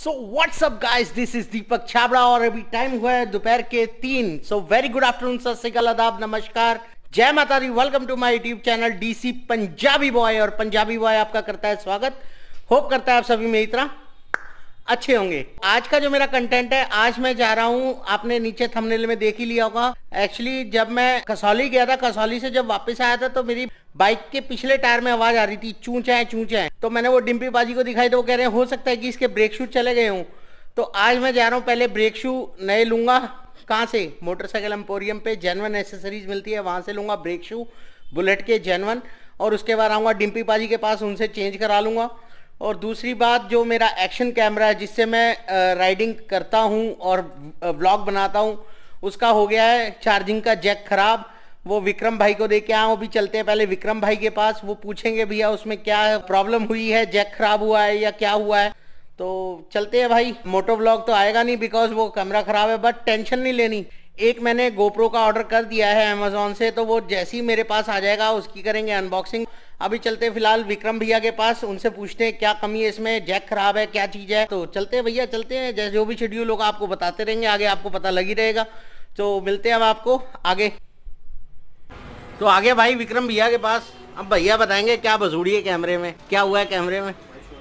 So what's up guys, this is Deepak Chhabra और अभी time हुआ है दोपहर के 3। सो वेरी गुड आफ्टरनून, सत श्री अकाल, आदाब, नमस्कार, जय माता दी। Welcome to my YouTube channel DC Punjabi boy. और पंजाबी बॉय आपका करता है स्वागत। होप करता है आप सभी मेरी तरह अच्छे होंगे। आज का जो मेरा कंटेंट है, आज मैं जा रहा हूँ, आपने नीचे थंबनेल में देख ही लिया होगा। एक्चुअली जब मैं कसौली गया था, कसौली से जब वापस आया था तो मेरी बाइक के पिछले टायर में आवाज आ रही थी, चूंचा है। तो मैंने वो डिम्पी बाजी को दिखाई, तो वो कह रहे हैं हो सकता है कि इसके ब्रेक शू चले गए हूँ। तो आज मैं जा रहा हूँ, पहले ब्रेक शू नए लूंगा। कहाँ से? मोटरसाइकिल एम्पोरियम पे जेन्युइन एसेसरीज मिलती है, वहां से लूंगा ब्रेक शू बुलेट के जेन्युइन। और उसके बाद आऊंगा डिम्पी बाजी के पास, उनसे चेंज करा लूंगा। और दूसरी बात, जो मेरा एक्शन कैमरा है जिससे मैं राइडिंग करता हूँ और व्लॉग बनाता हूँ, उसका हो गया है चार्जिंग का जैक खराब। वो विक्रम भाई को दे के आया हूँ। अभी चलते हैं पहले विक्रम भाई के पास, वो पूछेंगे भैया उसमें क्या प्रॉब्लम हुई है, जैक खराब हुआ है या क्या हुआ है। तो चलते हैं भाई। मोटो व्लॉग तो आएगा नहीं बिकॉज वो कैमरा खराब है, बट टेंशन नहीं लेनी। एक मैंने गोप्रो का ऑर्डर कर दिया है अमेजोन से, तो वो जैसे ही मेरे पास आ जाएगा उसकी करेंगे अनबॉक्सिंग। अभी चलते हैं फिलहाल विक्रम भैया के पास, उनसे पूछते हैं क्या कमी है इसमें, जैक खराब है, क्या चीज़ है। तो चलते हैं भैया, चलते हैं। जैसे जो भी शेड्यूल होगा आपको बताते रहेंगे, आगे आपको पता लग ही रहेगा। तो मिलते हैं अब आपको आगे। तो आगे भाई विक्रम भैया के पास, अब भैया बताएंगे क्या बसूड़ी है कैमरे में, क्या हुआ है कैमरे में।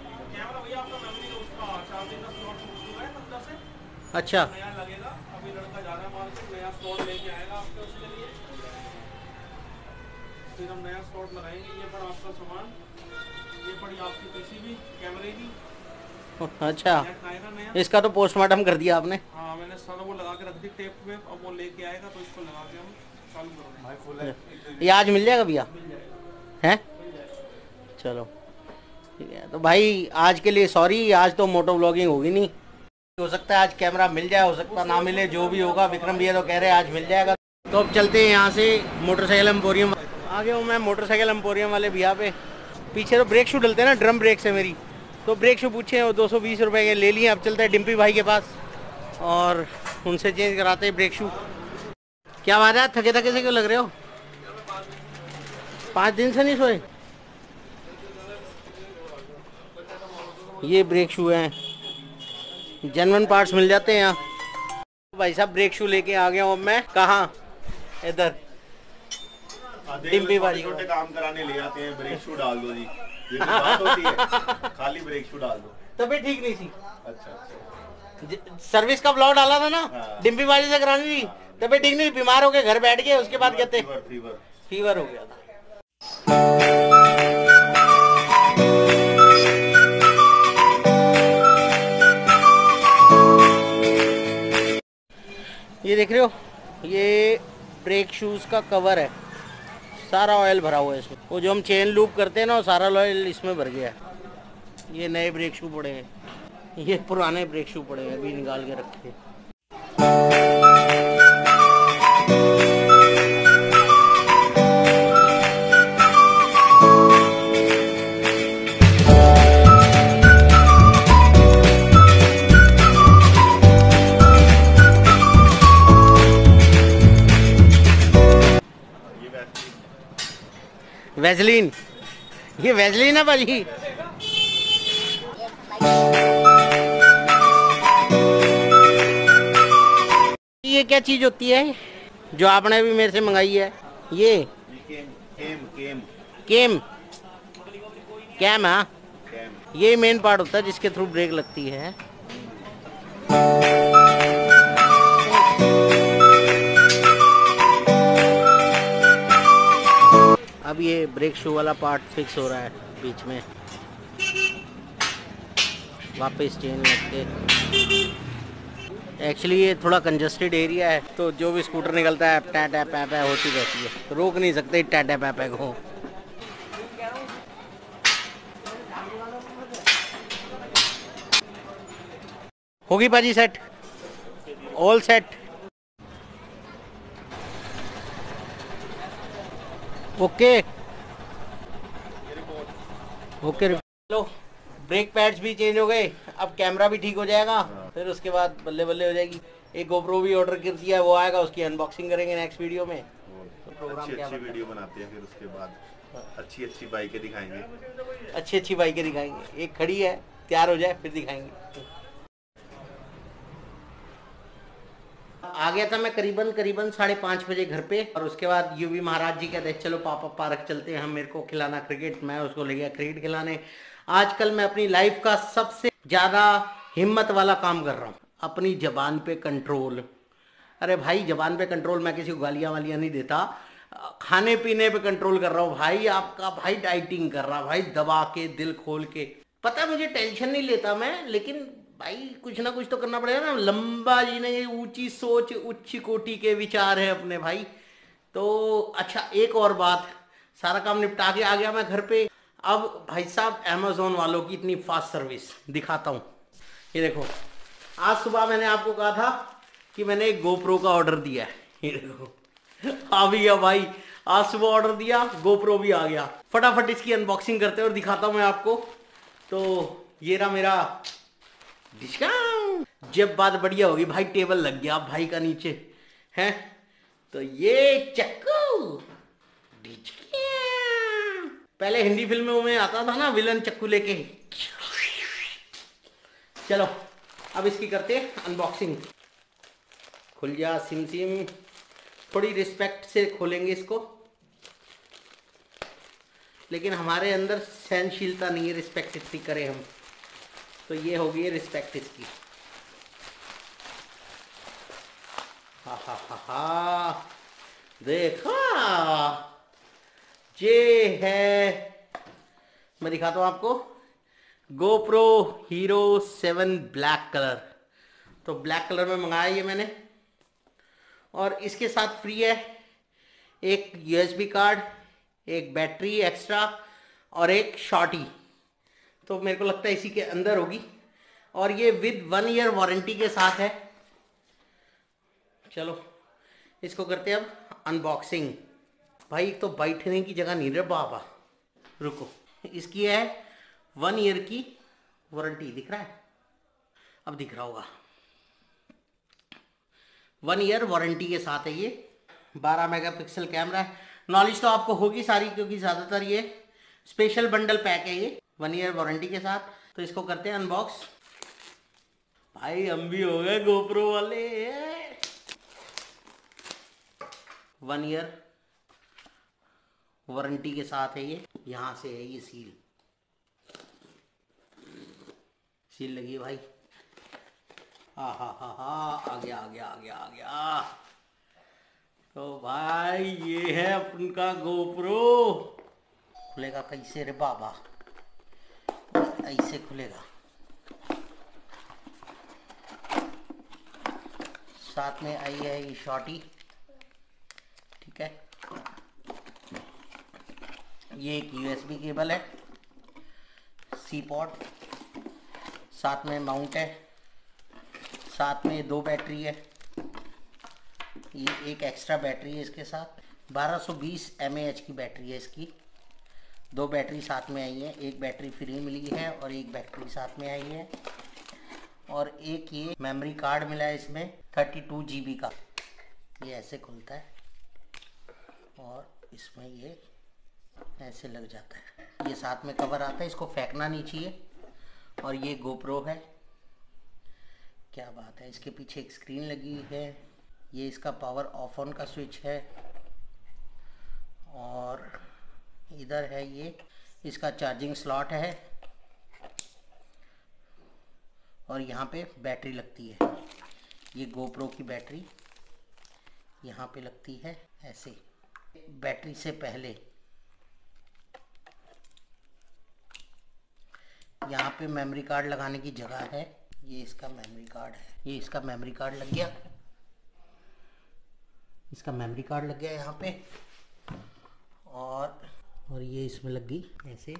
अच्छा, फिर हम नया स्लॉट लगाएंगे। ये पर आपका सामान, ये पड़ी आपकी पीसीबी कैमरे की। अच्छा, इसका तो पोस्टमार्टम कर दिया आपने? हाँ, मैंने सारा वो लगा के रख दी टेप में। अब वो लेके आएगा तो इसको लगा के हम चालू करेंगे। ये आज मिल जाएगा भैया? हैं? चलो ठीक है। तो भाई आज के लिए सॉरी, आज तो मोटो व्लॉगिंग होगी नहीं। हो सकता है आज कैमरा मिल जाए, हो सकता ना मिले, जो भी होगा। विक्रम भैया तो कह रहे हैं आज मिल जाएगा। तो अब चलते हैं यहाँ से मोटरसाइकिल एम्पोरियम। आ गया हूँ मैं मोटरसाइकिल एम्पोरियम वाले भैया पे। पीछे तो ब्रेक शू डलते हैं ना, ड्रम ब्रेक से मेरी, तो ब्रेक शू पूछे और 220 रुपये के ले लिए। अब चलते हैं डिम्पी भाई के पास और उनसे चेंज कराते हैं ब्रेक शू। क्या बात है, थके थके से क्यों लग रहे हो? 5 दिन से नहीं सोए? ये ब्रेक शू हैं, जेन्युइन पार्ट्स मिल जाते हैं यहाँ। भाई साहब ब्रेक शू लेके आ गया हूँ मैं। कहाँ? इधर डिम्पी बाजी छोटे काम कराने ले आते हैं, ब्रेक शू डाल दो जी, ये भी बात होती है? खाली ब्रेक शू डाल दो। तबीयत ठीक नहीं थी। अच्छा, सर्विस का ब्लॉग डाला था ना, हाँ। डिम्पी बाजी से करानी थी। तबीयत ठीक नहीं, बीमार हो गए, घर बैठ गए। उसके बाद कहते फीवर हो गया था। ये देख रहे हो, ये ब्रेक शूज का कवर है, सारा ऑयल भरा हुआ है इसमें। वो जो हम चेन लूप करते हैं ना, वो सारा ऑयल इसमें भर गया है। ये नए ब्रेक शू पड़े हैं, ये पुराने ब्रेक शू पड़े हैं, अभी निकाल के रखे हैं। वैसलीन, ये वैसलीन है भाजी। ये क्या चीज होती है जो आपने भी मेरे से मंगाई है? ये केम कैम, हाँ, ये मेन पार्ट होता है जिसके थ्रू ब्रेक लगती है। अब ये ब्रेक शू वाला पार्ट फिक्स हो रहा है, बीच में वापस चेन लगते। एक्चुअली ये थोड़ा कंजस्टेड एरिया है, तो जो भी स्कूटर निकलता है टै टै पै पै होती रहती है, तो रोक नहीं सकते टै टै पै पै को। होगी बाजी set, all set, okay okay. लो, ब्रेक पैड्स भी चेंज हो गए, अब कैमरा भी ठीक हो जाएगा, फिर उसके बाद बल्ले बल्ले हो जाएगी। एक गोप्रो भी ऑर्डर कर दिया है, वो आएगा, उसकी अनबॉक्सिंग करेंगे नेक्स्ट वीडियो में। तो प्रोग्राम क्या वीडियो बनाते हैं, फिर उसके बाद अच्छी बाइकें दिखाएंगे, अच्छी बाइकें दिखाएंगे। एक खड़ी है, तैयार हो जाए फिर दिखाएंगे। आ गया था मैं करीबन 5:30 बजे घर पे, और उसके बाद यूवी महाराज जी कहते चलो पापा पार्क चलते हैं, हम मेरे को खिलाना क्रिकेट, मैं उसको ले गया क्रिकेट खिलाने। आजकल मैं अपनी लाइफ का सबसे ज्यादा हिम्मत वाला काम कर रहा हूँ, अपनी जबान पे कंट्रोल। अरे भाई जबान पे कंट्रोल, मैं किसी को गालियां वालियां नहीं देता, खाने पीने पे कंट्रोल कर रहा हूँ भाई। आपका भाई डाइटिंग कर रहा भाई, दबा के दिल खोल के। पता है मुझे टेंशन नहीं लेता मैं, लेकिन भाई कुछ ना कुछ तो करना पड़ेगा ना। लंबा जी ने ऊंची सोच उच्च कोटि के विचार है अपने भाई। तो अच्छा एक और बात, सारा काम निपटा के आ गया मैं घर पे। अब भाई साहब अमेजोन वालों की इतनी फास्ट सर्विस दिखाता हूँ। ये देखो, आज सुबह मैंने आपको कहा था कि मैंने एक गोप्रो का ऑर्डर दिया है। ये देखो आ भी गया भाई, आज सुबह ऑर्डर दिया, गोप्रो भी आ गया। फटाफट इसकी अनबॉक्सिंग करते हैं और दिखाता हूँ मैं आपको। तो ये रहा मेरा डिस्काउंट। जब बात बढ़िया होगी भाई, टेबल लग गया भाई का नीचे है। तो ये चक्कू पहले हिंदी फिल्मों में आता था ना, विलन चक्कू लेके। चलो अब इसकी करते हैं अनबॉक्सिंग। खुल जा सिम सिम, थोड़ी रिस्पेक्ट से खोलेंगे इसको, लेकिन हमारे अंदर सहनशीलता नहीं है रिस्पेक्ट इतनी करें हम। तो ये होगी रिस्पेक्ट इसकी। हा हा हा हा, देखा ये है, मैं दिखाता हूं आपको, गोप्रो हीरो 7 ब्लैक कलर। तो ब्लैक कलर में मंगाया ये मैंने, और इसके साथ फ्री है एक यूएसबी कार्ड, एक बैटरी एक्स्ट्रा और एक शॉर्टी। तो मेरे को लगता है इसी के अंदर होगी, और ये विद 1 ईयर वारंटी के साथ है। चलो इसको करते हैं अब अनबॉक्सिंग। भाई तो बैठने की जगह नहीं रे बाबा, रुको। इसकी है 1 ईयर की वारंटी, दिख रहा है? अब दिख रहा होगा। 1 ईयर वारंटी के साथ है ये। 12 मेगापिक्सल कैमरा है। नॉलेज तो आपको होगी सारी, क्योंकि ज़्यादातर ये स्पेशल बंडल पैक है ये 1 ईयर वारंटी के साथ। तो इसको करते हैं अनबॉक्स। भाई हम भी हो गए गोप्रो वाले। 1 ईयर वारंटी के साथ है ये। यहाँ से है ये सील लगी है भाई। हाँ हाँ हाँ हाँ, आ गया आ गया आ गया आ गया। तो भाई ये है अपन का गोप्रो। खुलेगा कैसे रे बाबा? ऐसे खुलेगा। साथ में आई है ये शॉर्टी, ठीक है। ये एक यूएसबी केबल है, सी पोर्ट, साथ में माउंट है, साथ में 2 बैटरी है। ये एक एक्स्ट्रा बैटरी है इसके साथ, 1220 mAh की बैटरी है इसकी। 2 बैटरी साथ में आई है, एक बैटरी फ्री मिली है और एक बैटरी साथ में आई है। और एक ये मेमोरी कार्ड मिला है इसमें 32 GB का। ये ऐसे खुलता है और इसमें ये ऐसे लग जाता है। ये साथ में कवर आता है, इसको फेंकना नहीं चाहिए। और ये गोप्रो है, क्या बात है। इसके पीछे एक स्क्रीन लगी है। ये इसका पावर ऑफ ऑन का स्विच है। और इधर है ये इसका चार्जिंग स्लॉट है। और यहाँ पे बैटरी लगती है। ये गोप्रो की बैटरी यहाँ पे लगती है ऐसे। बैटरी से पहले यहाँ पे मेमोरी कार्ड लगाने की जगह है। ये इसका मेमोरी कार्ड है। ये इसका मेमोरी कार्ड लग गया। इसका मेमोरी कार्ड लग गया यहाँ पे। और ये इसमें लग गई ऐसे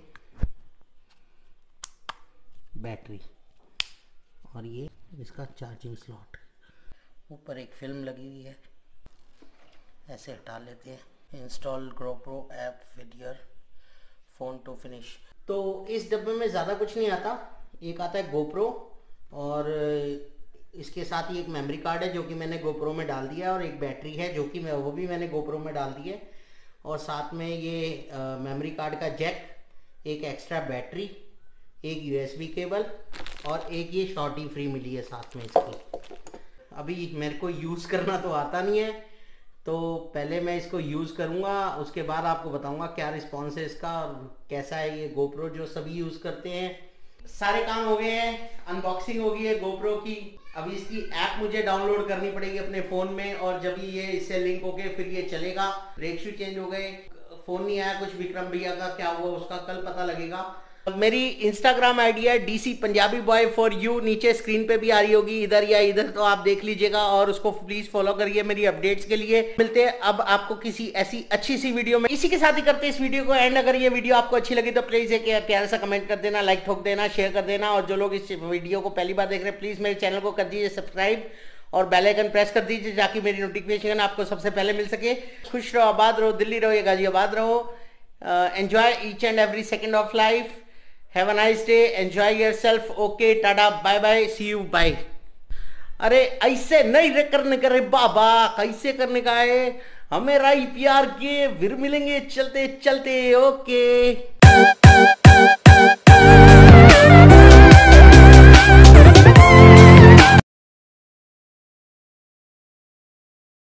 बैटरी। और ये इसका चार्जिंग स्लॉट। ऊपर एक फिल्म लगी हुई है, ऐसे हटा लेते हैं। Install GoPro app with your phone to finish. तो इस डब्बे में ज़्यादा कुछ नहीं आता। एक आता है गोप्रो, और इसके साथ ही एक मेमोरी कार्ड है जो कि मैंने गोप्रो में डाल दिया है, और एक बैटरी है जो कि वो भी मैंने गोप्रो में डाल दी है। और साथ में ये मेमोरी कार्ड का जैक, एक एक्स्ट्रा बैटरी, एक यूएसबी केबल और एक ये शॉर्टी फ्री मिली है साथ में इसकी। अभी मेरे को यूज़ करना तो आता नहीं है, तो पहले मैं इसको यूज़ करूँगा, उसके बाद आपको बताऊँगा क्या रिस्पॉन्स है इसका और कैसा है ये GoPro जो सभी यूज़ करते हैं। सारे काम हो गए हैं, अनबॉक्सिंग हो गई है GoPro की। अभी इसकी ऐप मुझे डाउनलोड करनी पड़ेगी अपने फ़ोन में, और जब ये इससे लिंक हो गए फिर ये चलेगा। ब्रेक शू चेंज हो गए, फ़ोन नहीं आया कुछ विक्रम भैया का, क्या हुआ उसका कल पता लगेगा। मेरी इंस्टाग्राम आईडी है DC Punjabi boy for you, नीचे स्क्रीन पे भी आ रही होगी इधर या इधर, तो आप देख लीजिएगा और उसको प्लीज फॉलो करिए मेरी अपडेट्स के लिए। मिलते हैं अब आपको किसी ऐसी अच्छी सी वीडियो में। इसी के साथ ही करते हैं इस वीडियो को एंड। अगर ये वीडियो आपको अच्छी लगी तो प्लीज एक प्यारा सा कमेंट कर देना, लाइक ठोक देना, शेयर कर देना, और जो लोग इस वीडियो को पहली बार देख रहे हैं प्लीज मेरे चैनल को कर दीजिए सब्सक्राइब और बेल आइकन प्रेस कर दीजिए ताकि मेरी नोटिफिकेशन आपको सबसे पहले मिल सके। खुश रहो, आबाद रहो, दिल्ली रहो या गाजियाबाद रहो। Enjoy each and every second of life. Have a nice day. Enjoy yourself. Okay, tata, bye bye, see you, bye. अरे ऐसे नहीं रे करने का रे बाबा, कैसे करने का है? हमें राई प्यार के फिर मिलेंगे चलते चलते। ओके।